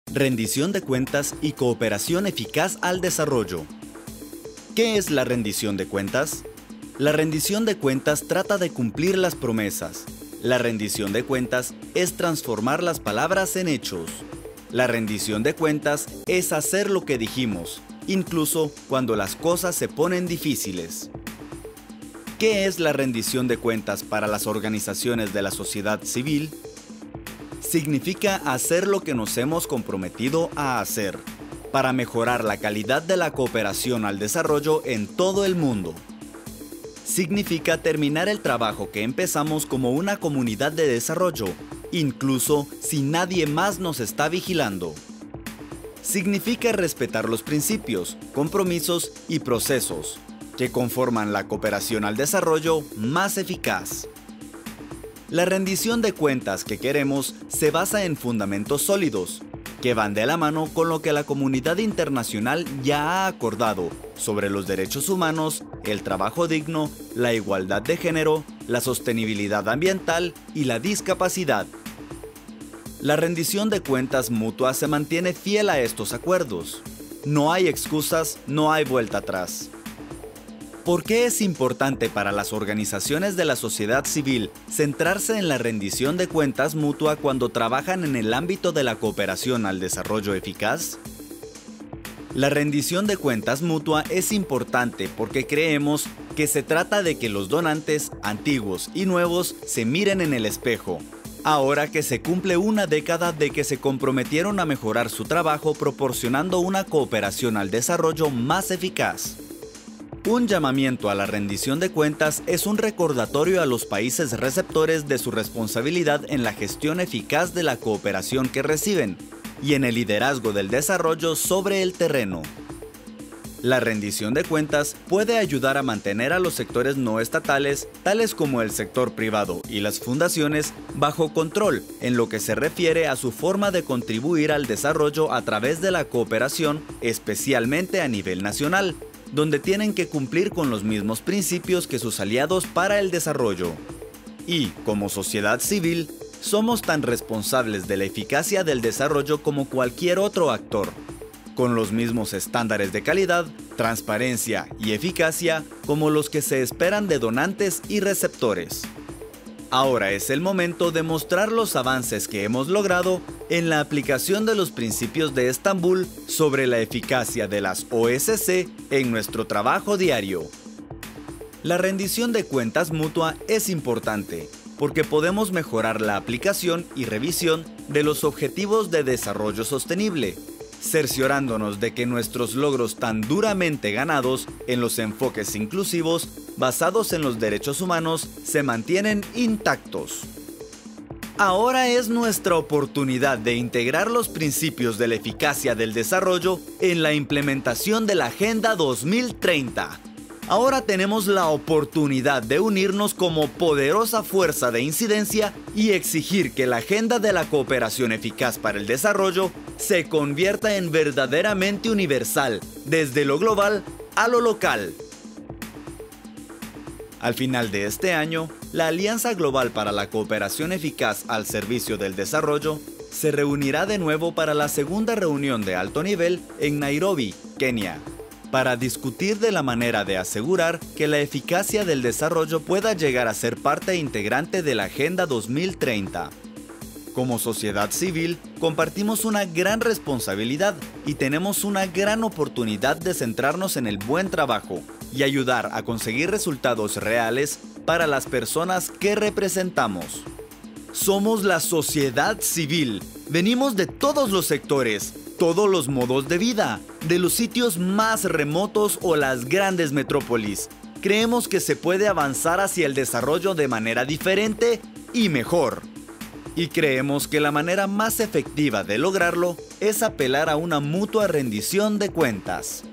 Rendición de cuentas y cooperación eficaz al desarrollo. ¿Qué es la rendición de cuentas? La rendición de cuentas trata de cumplir las promesas. La rendición de cuentas es transformar las palabras en hechos. La rendición de cuentas es hacer lo que dijimos, incluso cuando las cosas se ponen difíciles. ¿Qué es la rendición de cuentas para las organizaciones de la sociedad civil? Significa hacer lo que nos hemos comprometido a hacer, para mejorar la calidad de la cooperación al desarrollo en todo el mundo. Significa terminar el trabajo que empezamos como una comunidad de desarrollo, incluso si nadie más nos está vigilando. Significa respetar los principios, compromisos y procesos que conforman la cooperación al desarrollo más eficaz. La rendición de cuentas que queremos se basa en fundamentos sólidos, que van de la mano con lo que la comunidad internacional ya ha acordado sobre los derechos humanos, el trabajo digno, la igualdad de género, la sostenibilidad ambiental y la discapacidad. La rendición de cuentas mutua se mantiene fiel a estos acuerdos. No hay excusas, no hay vuelta atrás. ¿Por qué es importante para las organizaciones de la sociedad civil centrarse en la rendición de cuentas mutua cuando trabajan en el ámbito de la cooperación al desarrollo eficaz? La rendición de cuentas mutua es importante porque creemos que se trata de que los donantes, antiguos y nuevos, se miren en el espejo, ahora que se cumple una década de que se comprometieron a mejorar su trabajo proporcionando una cooperación al desarrollo más eficaz. Un llamamiento a la rendición de cuentas es un recordatorio a los países receptores de su responsabilidad en la gestión eficaz de la cooperación que reciben y en el liderazgo del desarrollo sobre el terreno. La rendición de cuentas puede ayudar a mantener a los sectores no estatales, tales como el sector privado y las fundaciones, bajo control en lo que se refiere a su forma de contribuir al desarrollo a través de la cooperación, especialmente a nivel nacional, donde tienen que cumplir con los mismos principios que sus aliados para el desarrollo. Y, como sociedad civil, somos tan responsables de la eficacia del desarrollo como cualquier otro actor, con los mismos estándares de calidad, transparencia y eficacia como los que se esperan de donantes y receptores. Ahora es el momento de mostrar los avances que hemos logrado en la aplicación de los principios de Estambul sobre la eficacia de las OSC en nuestro trabajo diario. La rendición de cuentas mutua es importante porque podemos mejorar la aplicación y revisión de los objetivos de desarrollo sostenible, cerciorándonos de que nuestros logros tan duramente ganados en los enfoques inclusivos basados en los derechos humanos se mantienen intactos. Ahora es nuestra oportunidad de integrar los principios de la eficacia del desarrollo en la implementación de la Agenda 2030. Ahora tenemos la oportunidad de unirnos como poderosa fuerza de incidencia y exigir que la agenda de la cooperación eficaz para el desarrollo se convierta en verdaderamente universal, desde lo global a lo local. Al final de este año, la Alianza Global para la Cooperación Eficaz al Servicio del Desarrollo se reunirá de nuevo para la segunda reunión de alto nivel en Nairobi, Kenia, para discutir de la manera de asegurar que la eficacia del desarrollo pueda llegar a ser parte integrante de la Agenda 2030. Como sociedad civil, compartimos una gran responsabilidad y tenemos una gran oportunidad de centrarnos en el buen trabajo y ayudar a conseguir resultados reales para las personas que representamos. Somos la sociedad civil, venimos de todos los sectores, todos los modos de vida, de los sitios más remotos o las grandes metrópolis. Creemos que se puede avanzar hacia el desarrollo de manera diferente y mejor. Y creemos que la manera más efectiva de lograrlo es apelar a una mutua rendición de cuentas.